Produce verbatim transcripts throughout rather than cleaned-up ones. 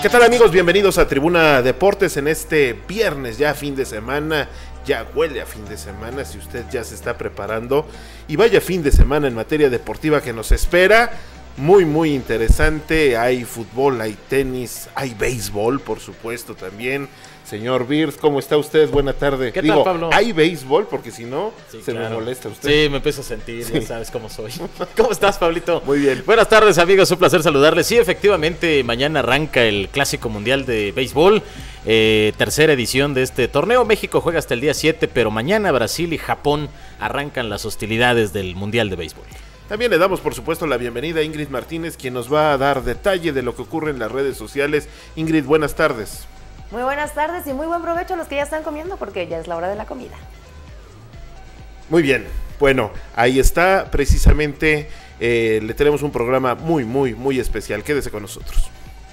¿Qué tal, amigos? Bienvenidos a Tribuna Deportes en este viernes, ya fin de semana. Ya huele a fin de semana, si usted ya se está preparando. Y vaya fin de semana en materia deportiva que nos espera. Muy, muy interesante. Hay fútbol, hay tenis, hay béisbol, por supuesto, también. Señor Bird, ¿cómo está usted? Buena tarde. ¿Qué Digo, tal, Pablo? hay béisbol, porque si no, sí, se claro. me molesta usted. Sí, me empiezo a sentir, sí. Ya sabes cómo soy. ¿Cómo estás, Pablito? Muy bien. Buenas tardes, amigos, un placer saludarles. Sí, efectivamente, mañana arranca el Clásico Mundial de Béisbol, eh, tercera edición de este torneo. México juega hasta el día siete, pero mañana Brasil y Japón arrancan las hostilidades del Mundial de Béisbol. También le damos, por supuesto, la bienvenida a Ingrid Martínez, quien nos va a dar detalle de lo que ocurre en las redes sociales. Ingrid, buenas tardes. Muy buenas tardes y muy buen provecho a los que ya están comiendo, porque ya es la hora de la comida. Muy bien, bueno, ahí está, precisamente eh, le tenemos un programa muy, muy, muy especial. Quédese con nosotros.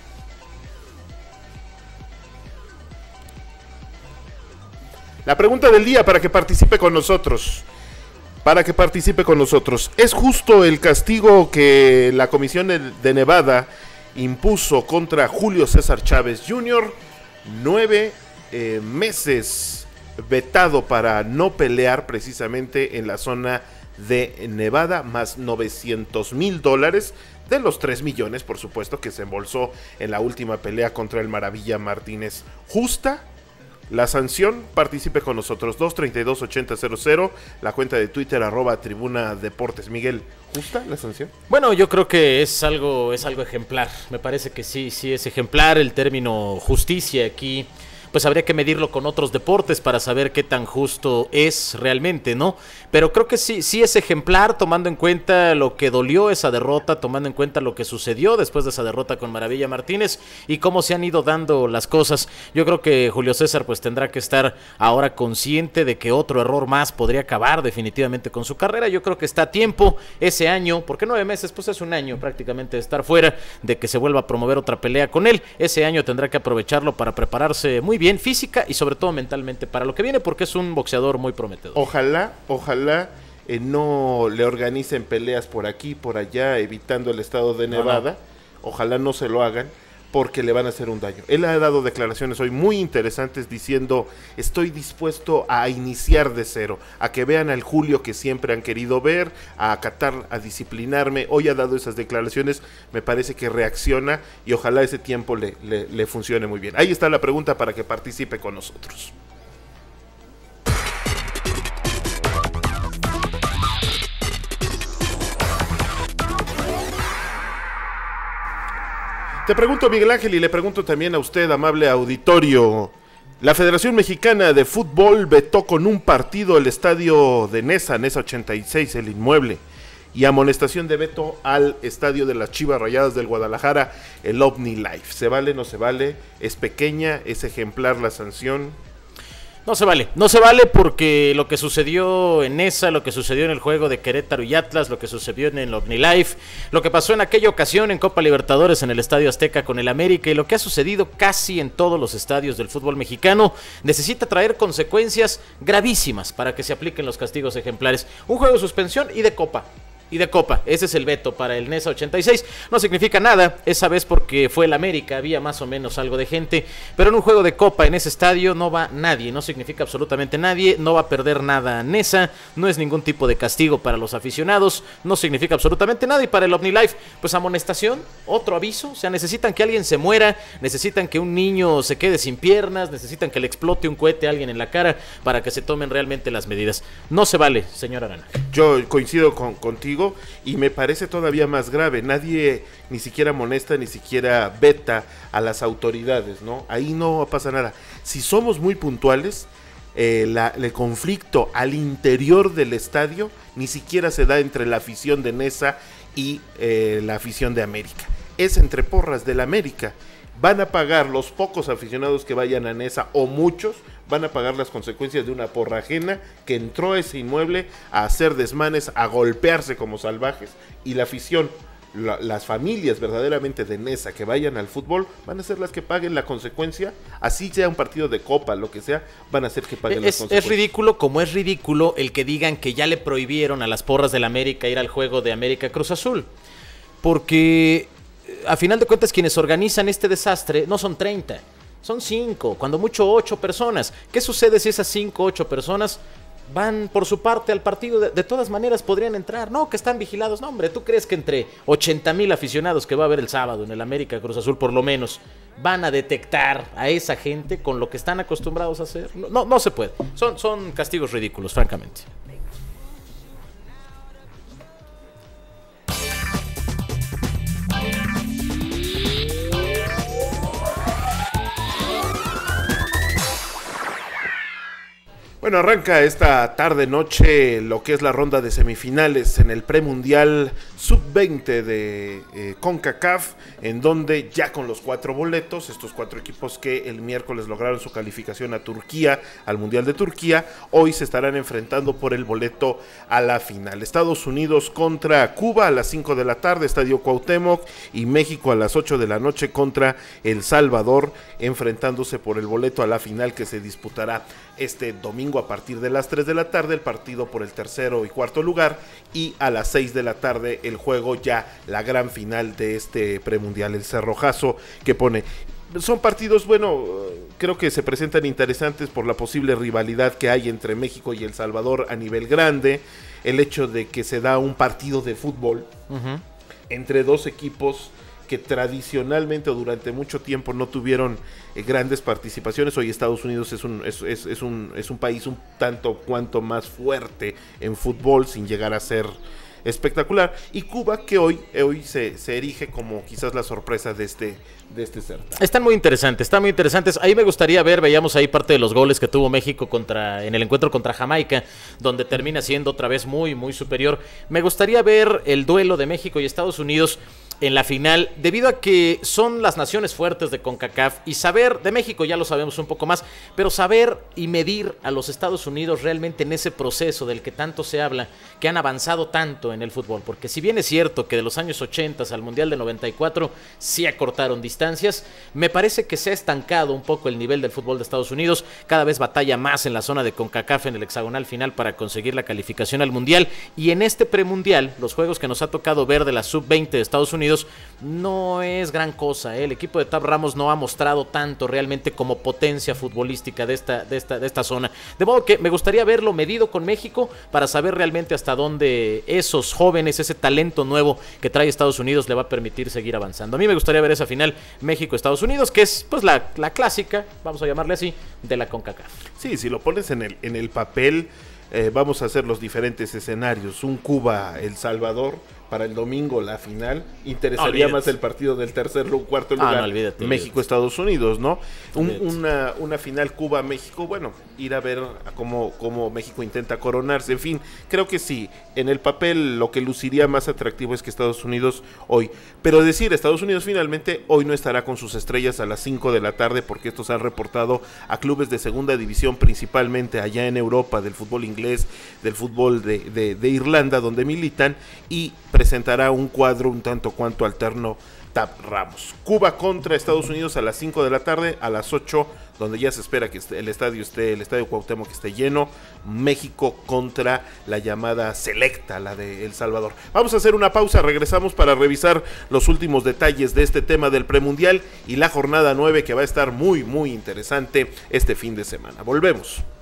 La pregunta del día para que participe con nosotros. Para que participe con nosotros. ¿Es justo el castigo que la Comisión de Nevada impuso contra Julio César Chávez junior? Nueve eh, meses vetado para no pelear precisamente en la zona de Nevada, más novecientos mil dólares de los tres millones, por supuesto, que se embolsó en la última pelea contra el Maravilla Martínez. ¿Justa la sanción? Participe con nosotros. Dos treinta y dos ochenta cero cero, la cuenta de Twitter arroba Tribuna Deportes. Miguel, ¿justa la sanción? Bueno, yo creo que es algo, es algo ejemplar. Me parece que sí, sí es ejemplar el término justicia aquí. Pues habría que medirlo con otros deportes para saber qué tan justo es realmente, ¿no? Pero creo que sí, sí es ejemplar, tomando en cuenta lo que dolió esa derrota, tomando en cuenta lo que sucedió después de esa derrota con Maravilla Martínez y cómo se han ido dando las cosas. Yo creo que Julio César pues tendrá que estar ahora consciente de que otro error más podría acabar definitivamente con su carrera. Yo creo que está a tiempo ese año, porque nueve meses pues es un año prácticamente de estar fuera, de que se vuelva a promover otra pelea con él. Ese año tendrá que aprovecharlo para prepararse muy bien física y sobre todo mentalmente para lo que viene, porque es un boxeador muy prometedor. Ojalá, ojalá eh, no le organicen peleas por aquí, por allá, evitando el estado de Nevada. No, no. Ojalá no se lo hagan, porque le van a hacer un daño. Él ha dado declaraciones hoy muy interesantes diciendo: estoy dispuesto a iniciar de cero, a que vean al Julio que siempre han querido ver, a acatar, a disciplinarme. Hoy ha dado esas declaraciones, me parece que reacciona y ojalá ese tiempo le, le, le funcione muy bien. Ahí está la pregunta para que participe con nosotros. Te pregunto, Miguel Ángel, y le pregunto también a usted, amable auditorio. La Federación Mexicana de Fútbol vetó con un partido el estadio de Nesa, Nesa ochenta y seis, el inmueble, y amonestación de veto al estadio de las Chivas Rayadas del Guadalajara, el OmniLife. ¿Se vale, no se vale? ¿Es pequeña? ¿Es ejemplar la sanción? No se vale, no se vale porque lo que sucedió en esa, lo que sucedió en el juego de Querétaro y Atlas, lo que sucedió en el OmniLife, lo que pasó en aquella ocasión en Copa Libertadores en el Estadio Azteca con el América y lo que ha sucedido casi en todos los estadios del fútbol mexicano, necesita traer consecuencias gravísimas para que se apliquen los castigos ejemplares. Un juego de suspensión y de Copa. Y de Copa, ese es el veto para el Nesa ochenta y seis, no significa nada, esa vez porque fue el América, había más o menos algo de gente, pero en un juego de Copa en ese estadio no va nadie, no significa absolutamente nadie, no va a perder nada Nesa, no es ningún tipo de castigo para los aficionados, no significa absolutamente nada. Y para el OmniLife, pues amonestación, otro aviso, o sea, necesitan que alguien se muera, necesitan que un niño se quede sin piernas, necesitan que le explote un cohete a alguien en la cara para que se tomen realmente las medidas. No se vale, señor Arana. Yo coincido con, contigo. Y me parece todavía más grave, nadie ni siquiera amonesta, ni siquiera veta a las autoridades, ¿no? Ahí no pasa nada. Si somos muy puntuales, eh, la, el conflicto al interior del estadio ni siquiera se da entre la afición de Nesa y eh, la afición de América, es entre porras del América. Van a pagar los pocos aficionados que vayan a Nesa, o muchos, van a pagar las consecuencias de una porra ajena que entró a ese inmueble a hacer desmanes, a golpearse como salvajes. Y la afición, la, las familias verdaderamente de Nesa que vayan al fútbol, van a ser las que paguen la consecuencia, así sea un partido de copa, lo que sea, van a ser que paguen es, las consecuencias. Es ridículo, como es ridículo el que digan que ya le prohibieron a las porras del América ir al juego de América Cruz Azul, porque a final de cuentas quienes organizan este desastre no son treinta, son cinco, cuando mucho ocho personas. ¿Qué sucede si esas cinco, ocho personas van por su parte al partido? De, de todas maneras podrían entrar. No, que están vigilados. No, hombre, ¿tú crees que entre ochenta mil aficionados que va a haber el sábado en el América Cruz Azul por lo menos van a detectar a esa gente con lo que están acostumbrados a hacer? No, no, no se puede. Son, son castigos ridículos, francamente. Bueno, arranca esta tarde-noche lo que es la ronda de semifinales en el premundial sub veinte de eh, CONCACAF, en donde ya con los cuatro boletos, estos cuatro equipos que el miércoles lograron su calificación a Turquía, al Mundial de Turquía, hoy se estarán enfrentando por el boleto a la final. Estados Unidos contra Cuba a las cinco de la tarde, Estadio Cuauhtémoc, y México a las ocho de la noche contra El Salvador, enfrentándose por el boleto a la final que se disputará este domingo a partir de las tres de la tarde, el partido por el tercero y cuarto lugar, y a las seis de la tarde el juego, ya la gran final de este premundial, el cerrojazo que pone. Son partidos, bueno, creo que se presentan interesantes por la posible rivalidad que hay entre México y El Salvador a nivel grande, el hecho de que se da un partido de fútbol uh-huh. entre dos equipos que tradicionalmente o durante mucho tiempo no tuvieron eh, grandes participaciones. Hoy Estados Unidos es un, es, es, es, un, es un país un tanto cuanto más fuerte en fútbol, sin llegar a ser espectacular, y Cuba, que hoy, hoy se, se erige como quizás la sorpresa de este, de este certamen. Están muy interesantes, están muy interesantes. Ahí me gustaría ver, veíamos ahí parte de los goles que tuvo México contra, en el encuentro contra Jamaica, donde termina siendo otra vez muy, muy superior. Me gustaría ver el duelo de México y Estados Unidos en la final, debido a que son las naciones fuertes de CONCACAF, y saber, de México ya lo sabemos un poco más, pero saber y medir a los Estados Unidos realmente en ese proceso del que tanto se habla, que han avanzado tanto en el fútbol, porque si bien es cierto que de los años ochenta al Mundial de noventa y cuatro sí acortaron distancias, me parece que se ha estancado un poco el nivel del fútbol de Estados Unidos, cada vez batalla más en la zona de CONCACAF en el hexagonal final para conseguir la calificación al Mundial, y en este premundial, los juegos que nos ha tocado ver de la sub veinte de Estados Unidos, no es gran cosa, ¿eh? El equipo de Tab Ramos no ha mostrado tanto realmente como potencia futbolística de esta, de esta, de esta zona, de modo que me gustaría verlo medido con México para saber realmente hasta dónde esos jóvenes, ese talento nuevo que trae Estados Unidos le va a permitir seguir avanzando. A mí me gustaría ver esa final México-Estados Unidos, que es pues la, la clásica, vamos a llamarle así, de la CONCACAF. Sí, si lo pones en el, en el papel, eh, vamos a hacer los diferentes escenarios, un Cuba-El Salvador para el domingo, la final. Interesaría no, más el partido del tercer o cuarto lugar, ah, no, olvídate, México-Estados Unidos, ¿no? Un, una, una final Cuba-México, bueno, ir a ver a cómo, cómo México intenta coronarse, en fin, creo que sí, en el papel lo que luciría más atractivo es que Estados Unidos hoy, pero decir, Estados Unidos finalmente hoy no estará con sus estrellas a las cinco de la tarde, porque estos han reportado a clubes de segunda división, principalmente allá en Europa, del fútbol inglés, del fútbol de, de, de Irlanda, donde militan, y presentará un cuadro un tanto cuanto alterno Tab Ramos. Cuba contra Estados Unidos a las cinco de la tarde, a las ocho, donde ya se espera que el estadio esté, el estadio Cuauhtémoc que esté lleno. México contra la llamada selecta, la de El Salvador. Vamos a hacer una pausa, regresamos para revisar los últimos detalles de este tema del premundial y la jornada nueve, que va a estar muy, muy interesante este fin de semana. Volvemos.